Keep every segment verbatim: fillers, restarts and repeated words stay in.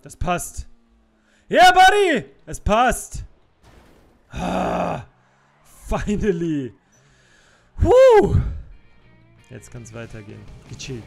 Das passt. Ja, yeah, Buddy! Es passt. Ah, finally. Woo! Jetzt kann es weitergehen. Gechillt.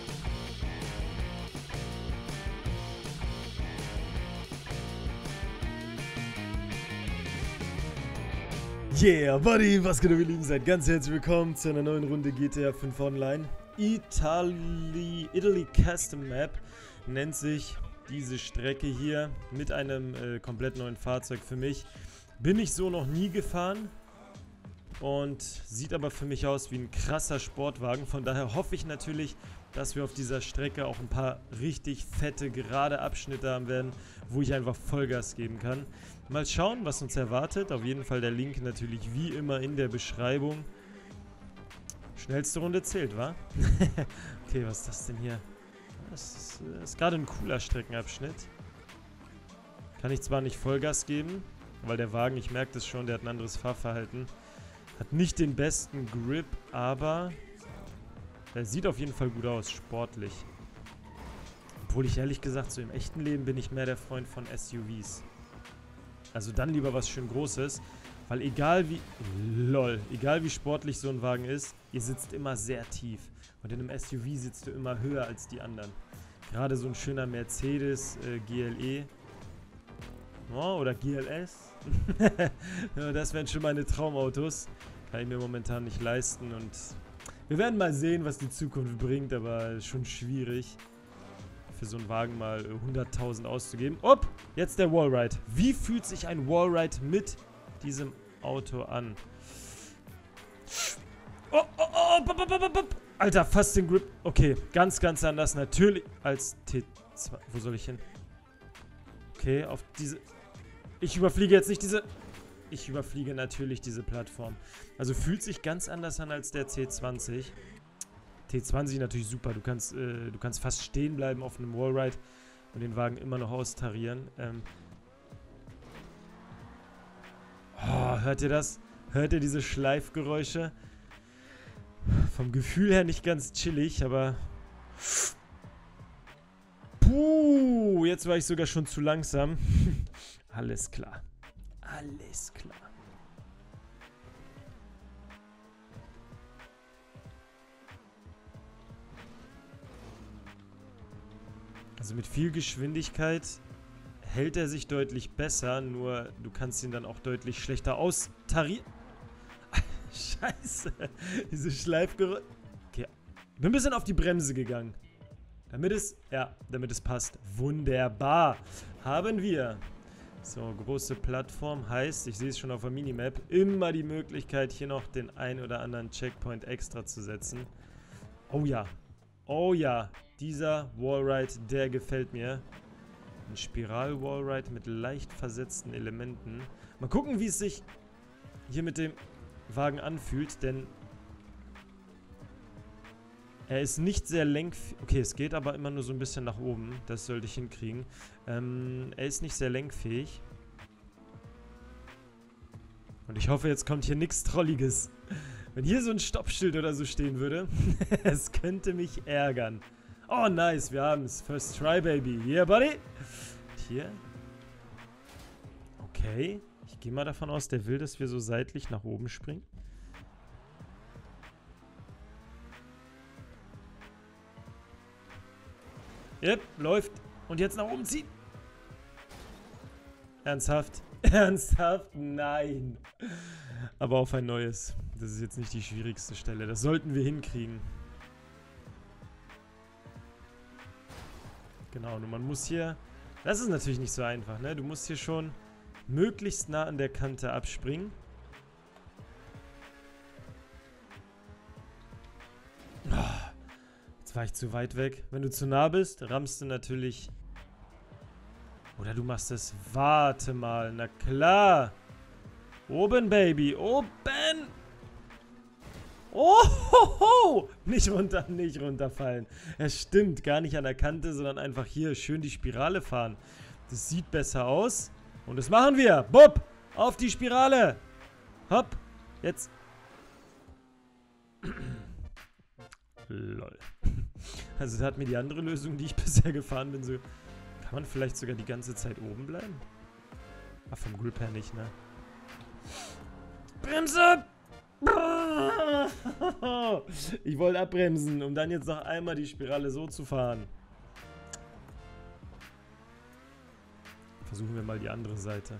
Yeah, Buddy, was geht, ihr Lieben? Seid ganz herzlich willkommen zu einer neuen Runde G T A fünf Online. Italy, Italy Custom Map nennt sich diese Strecke hier mit einem äh, komplett neuen Fahrzeug für mich. Bin ich so noch nie gefahren und sieht aber für mich aus wie ein krasser Sportwagen. Von daher hoffe ich natürlich, dass wir auf dieser Strecke auch ein paar richtig fette, gerade Abschnitte haben werden, wo ich einfach Vollgas geben kann. Mal schauen, was uns erwartet. Auf jeden Fall der Link natürlich wie immer in der Beschreibung. Schnellste Runde zählt, wa? Okay, was ist das denn hier? Das ist, das ist gerade ein cooler Streckenabschnitt. Kann ich zwar nicht Vollgas geben, weil der Wagen, ich merke das schon, der hat ein anderes Fahrverhalten. Hat nicht den besten Grip, aber der sieht auf jeden Fall gut aus, sportlich. Obwohl ich ehrlich gesagt, so im echten Leben bin ich mehr der Freund von S U Vs. Also dann lieber was schön Großes, weil egal wie, lol, egal wie sportlich so ein Wagen ist, ihr sitzt immer sehr tief. Und in einem S U V sitzt du immer höher als die anderen. Gerade so ein schöner Mercedes äh, G L E oh, oder G L S. Ja, das wären schon meine Traumautos. Kann ich mir momentan nicht leisten und wir werden mal sehen, was die Zukunft bringt, aber schon schwierig, für so einen Wagen mal hunderttausend auszugeben. Upp, jetzt der Wallride. Wie fühlt sich ein Wallride mit diesem Auto an? Oh, oh, oh, bop, bop, bop, bop. Alter, fast den Grip. Okay, ganz, ganz anders natürlich als T zwei. Wo soll ich hin? Okay, auf diese... Ich überfliege jetzt nicht diese... Ich überfliege natürlich diese Plattform. Also fühlt sich ganz anders an als der C zwanzig. T zwanzig natürlich super. Du kannst, äh, du kannst fast stehen bleiben auf einem Wallride und den Wagen immer noch austarieren. Ähm oh, hört ihr das? Hört ihr diese Schleifgeräusche? Vom Gefühl her nicht ganz chillig, aber... Puh, jetzt war ich sogar schon zu langsam. Alles klar. Alles klar. Also mit viel Geschwindigkeit hält er sich deutlich besser, nur du kannst ihn dann auch deutlich schlechter austarieren. Scheiße. Diese Schleifgeräusche. Okay. Ich bin ein bisschen auf die Bremse gegangen. Damit es, ja, damit es passt. Wunderbar. Haben wir. So, große Plattform heißt, ich sehe es schon auf der Minimap, immer die Möglichkeit, hier noch den ein oder anderen Checkpoint extra zu setzen. Oh ja. Oh ja. Dieser Wallride, der gefällt mir. Ein Spiral-Wallride mit leicht versetzten Elementen. Mal gucken, wie es sich hier mit dem Wagen anfühlt, denn er ist nicht sehr lenkfähig. Okay, es geht aber immer nur so ein bisschen nach oben. Das sollte ich hinkriegen. Ähm, er ist nicht sehr lenkfähig. Und ich hoffe, jetzt kommt hier nichts Trolliges. Wenn hier so ein Stoppschild oder so stehen würde, es könnte mich ärgern. Oh, nice, wir haben es. First try, baby. Yeah, buddy. Und hier. Okay. Ich gehe mal davon aus, der will, dass wir so seitlich nach oben springen. Yep, läuft. Und jetzt nach oben ziehen. Ernsthaft? Ernsthaft? Nein. Aber auf ein neues. Das ist jetzt nicht die schwierigste Stelle. Das sollten wir hinkriegen. Genau, nur man muss hier... Das ist natürlich nicht so einfach, ne? Du musst hier schon möglichst nah an der Kante abspringen. Oh, jetzt war ich zu weit weg. Wenn du zu nah bist, rammst du natürlich... Oder du machst es... Warte mal, na klar. Oben, Baby, oben! Oh, ho, ho. Nicht runter, nicht runterfallen. Es stimmt, gar nicht an der Kante, sondern einfach hier schön die Spirale fahren. Das sieht besser aus. Und das machen wir. Bub, auf die Spirale. Hopp, jetzt. Lol. Also da hat mir die andere Lösung, die ich bisher gefahren bin, so Kann man vielleicht sogar die ganze Zeit oben bleiben? Ah, vom Grip her nicht, ne? Bremse! Ich wollte abbremsen, um dann jetzt noch einmal die Spirale so zu fahren. Versuchen wir mal die andere Seite.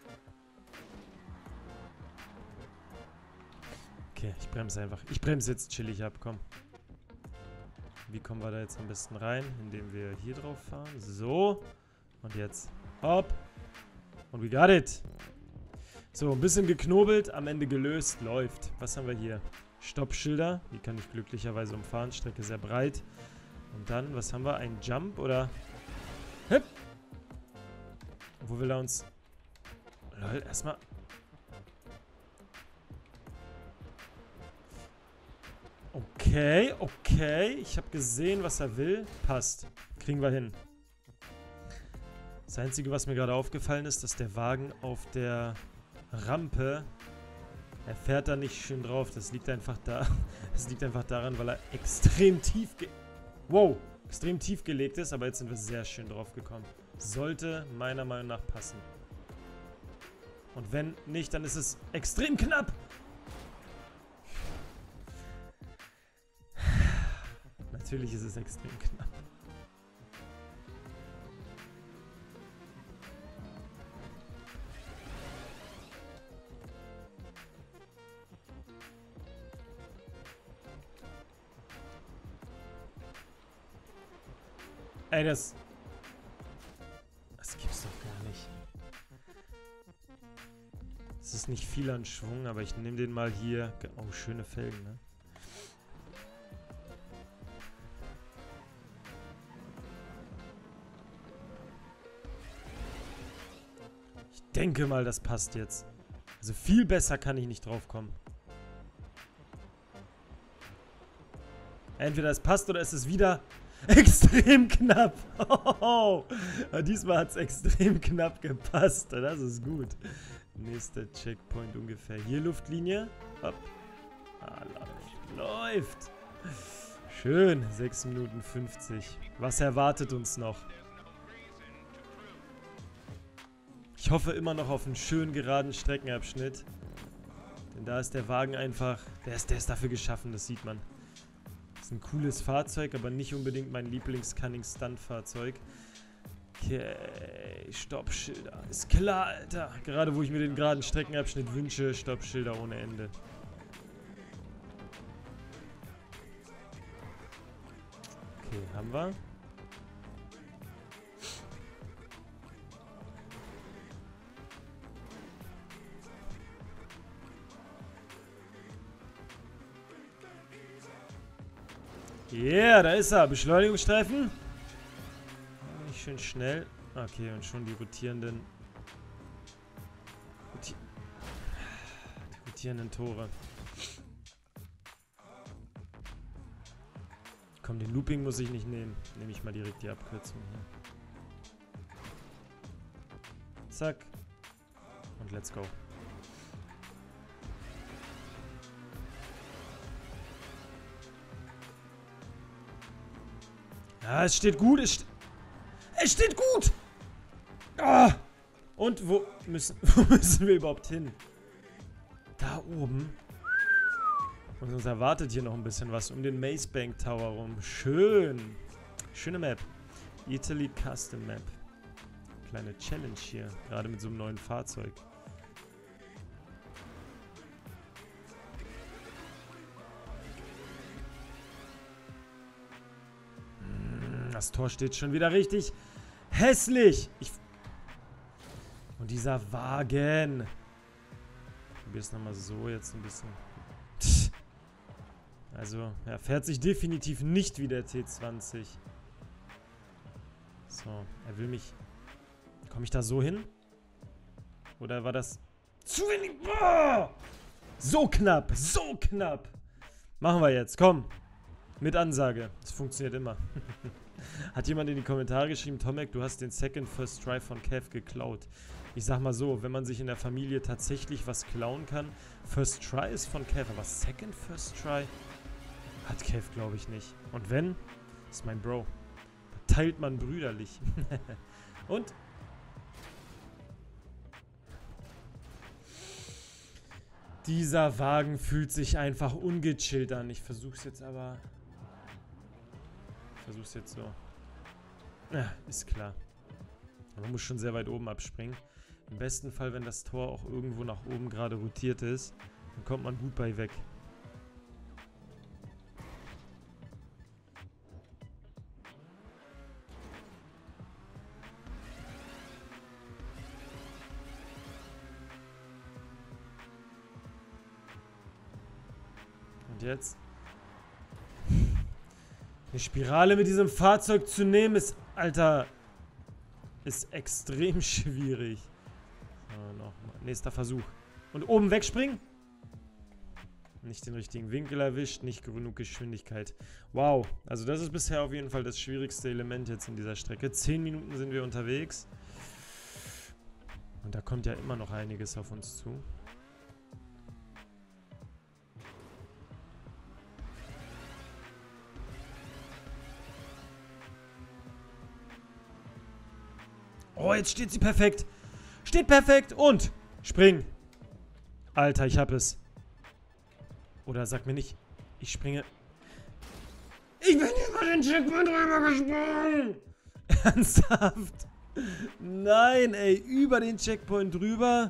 Okay, ich bremse einfach. Ich bremse jetzt chillig ab, komm. Wie kommen wir da jetzt am besten rein? Indem wir hier drauf fahren. So. Und jetzt. Hopp. Und we got it. So, ein bisschen geknobelt, am Ende gelöst, läuft. Was haben wir hier? Stoppschilder, die kann ich glücklicherweise umfahren, Strecke sehr breit. Und dann, was haben wir? Ein Jump oder... Hip! Wo will er uns... Lol, erstmal... Okay, okay. Ich habe gesehen, was er will. Passt. Kriegen wir hin. Das Einzige, was mir gerade aufgefallen ist, dass der Wagen auf der Rampe, er fährt da nicht schön drauf. Das liegt einfach da. Das liegt einfach daran, weil er extrem tief ge... Wow, extrem tief gelegt ist, aber jetzt sind wir sehr schön drauf gekommen. Sollte meiner Meinung nach passen. Und wenn nicht, dann ist es extrem knapp. Natürlich ist es extrem knapp. Ey, das... Das gibt's doch gar nicht. Es ist nicht viel an Schwung, aber ich nehme den mal hier... Oh, schöne Felgen, ne? Ich denke mal, das passt jetzt. Also viel besser kann ich nicht drauf kommen. Entweder es passt oder es ist wieder... extrem knapp. Oh, diesmal hat es extrem knapp gepasst. Das ist gut. Nächster Checkpoint ungefähr hier. Luftlinie. Hopp. Ah, läuft. Läuft. Schön. sechs Minuten fünfzig. Was erwartet uns noch? Ich hoffe immer noch auf einen schönen geraden Streckenabschnitt. Denn da ist der Wagen einfach... Der ist, der ist dafür geschaffen, das sieht man. Ist ein cooles Fahrzeug, aber nicht unbedingt mein Lieblings-Cunning-Stunt-Fahrzeug. Okay, Stoppschilder. Ist klar, Alter. Gerade wo ich mir den geraden Streckenabschnitt wünsche, Stoppschilder ohne Ende. Okay, haben wir. Yeah, da ist er. Beschleunigungsstreifen. Nicht schön schnell. Okay, und schon die rotierenden... Roti die rotierenden Tore. Komm, den Looping muss ich nicht nehmen. Nehme ich mal direkt die Abkürzung hier. Zack. Und let's go. Ja, es steht gut. Es, st es steht gut. Ah. Und wo müssen, wo müssen wir überhaupt hin? Da oben. Und uns erwartet hier noch ein bisschen was um den Maze Bank Tower rum. Schön. Schöne Map. Italy Custom Map. Kleine Challenge hier. Gerade mit so einem neuen Fahrzeug. Das Tor steht schon wieder richtig hässlich. Ich Und dieser Wagen. Ich probiere es nochmal so jetzt ein bisschen. Also, er fährt sich definitiv nicht wie der T zwanzig. So, er will mich... Komme ich da so hin? Oder war das zu wenig? Boah! So knapp, so knapp. Machen wir jetzt, komm. Mit Ansage. Das funktioniert immer. Hat jemand in die Kommentare geschrieben, Tomek, du hast den Second First Try von Kev geklaut. Ich sag mal so, wenn man sich in der Familie tatsächlich was klauen kann, First Try ist von Kev, aber Second First Try hat Kev, glaube ich, nicht. Und wenn, ist mein Bro. teilt man brüderlich. Und? Dieser Wagen fühlt sich einfach ungechillt an. Ich versuch's jetzt aber... Ich versuch's jetzt so. Ja, ist klar. Man muss schon sehr weit oben abspringen. Im besten Fall, wenn das Tor auch irgendwo nach oben gerade rotiert ist, dann kommt man gut bei weg. Und jetzt? Eine Spirale mit diesem Fahrzeug zu nehmen ist, Alter, ist extrem schwierig. So, nochmal. Nächster Versuch. Und oben wegspringen? Nicht den richtigen Winkel erwischt, nicht genug Geschwindigkeit. Wow, also das ist bisher auf jeden Fall das schwierigste Element jetzt in dieser Strecke. Zehn Minuten sind wir unterwegs. Und da kommt ja immer noch einiges auf uns zu. Oh, jetzt steht sie perfekt. Steht perfekt und spring. Alter, ich hab es. Oder sag mir nicht, ich springe. Ich bin über den Checkpoint drüber gesprungen. Ernsthaft? Nein, ey, über den Checkpoint drüber.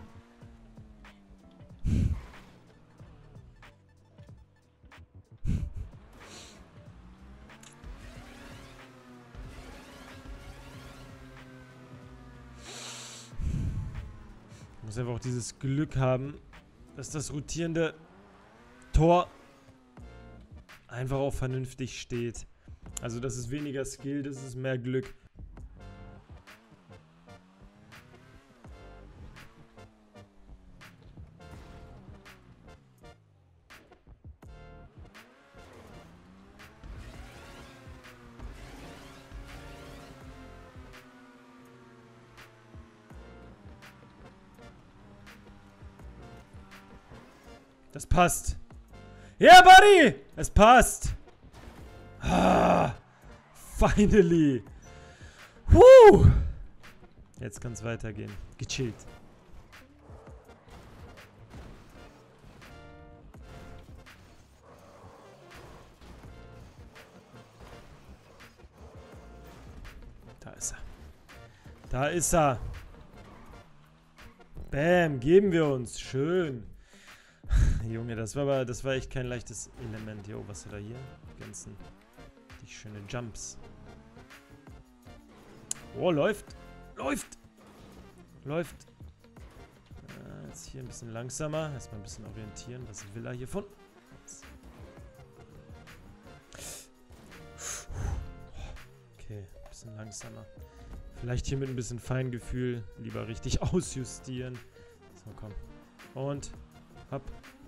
Ich muss einfach auch dieses Glück haben, dass das rotierende Tor einfach auch vernünftig steht. Also das ist weniger Skill, das ist mehr Glück. Das passt. Ja, yeah, Buddy! Es passt. Ah, finally. Woo! Jetzt kann es weitergehen. Gechillt. Da ist er. Da ist er. Bam, geben wir uns. Schön. Junge, das war aber, das war echt kein leichtes Element. Jo, was hat er hier? Die ganzen, die schöne Jumps. Oh, läuft. Läuft. Läuft. Äh, jetzt hier ein bisschen langsamer. Erstmal ein bisschen orientieren. Was will er hier von? Okay, ein bisschen langsamer. Vielleicht hier mit ein bisschen Feingefühl lieber richtig ausjustieren. So, komm. Und hopp.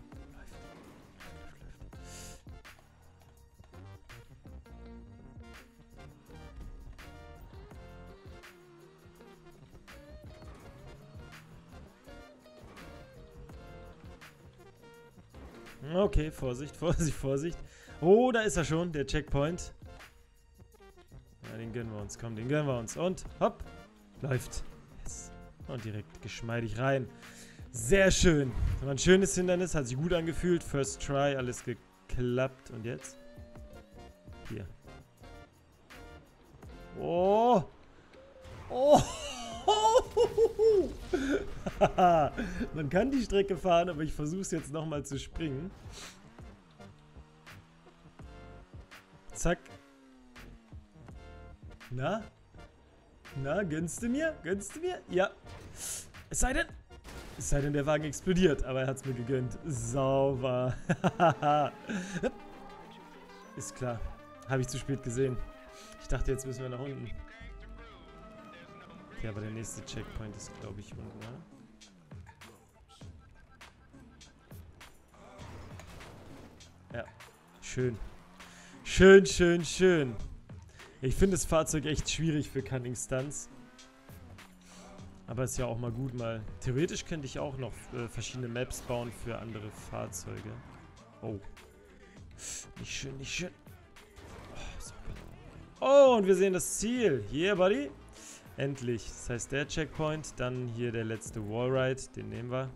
Okay, Vorsicht, Vorsicht, Vorsicht. Oh, da ist er schon, der Checkpoint. Ja, den gönnen wir uns, komm, den gönnen wir uns. Und, hopp, läuft. Yes. Und direkt geschmeidig rein. Sehr schön. War ein schönes Hindernis, hat sich gut angefühlt. First try, alles geklappt. Und jetzt? Hier. Oh. Oh. Man kann die Strecke fahren, aber ich versuche es jetzt nochmal zu springen. Zack. Na? Na, gönnst du mir? Gönnst du mir? Ja. Es sei denn... Es sei denn, der Wagen explodiert, aber er hat es mir gegönnt. Sauber. Ist klar. Habe ich zu spät gesehen. Ich dachte, jetzt müssen wir nach unten. Okay, aber der nächste Checkpoint ist, glaube ich, unten, oder? Ja. Schön. Schön, schön, schön. Ich finde das Fahrzeug echt schwierig für Cunning Stunts. Aber ist ja auch mal gut mal. Theoretisch könnte ich auch noch äh, verschiedene Maps bauen für andere Fahrzeuge. Oh. Nicht schön, nicht schön. Oh, so. Oh, und wir sehen das Ziel. Yeah, buddy. Endlich. Das heißt, der Checkpoint. Dann hier der letzte Wallride. Den nehmen wir.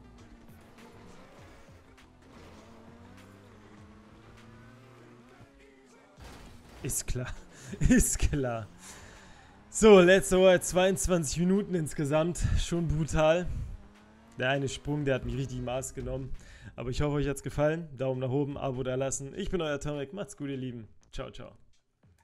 Ist klar. Ist klar. So, letzte Woche zweiundzwanzig Minuten insgesamt. Schon brutal. Der eine Sprung, der hat mich richtig Maß genommen. Aber ich hoffe, euch hat es gefallen. Daumen nach oben, Abo da lassen. Ich bin euer Tomek. Macht's gut, ihr Lieben. Ciao, ciao.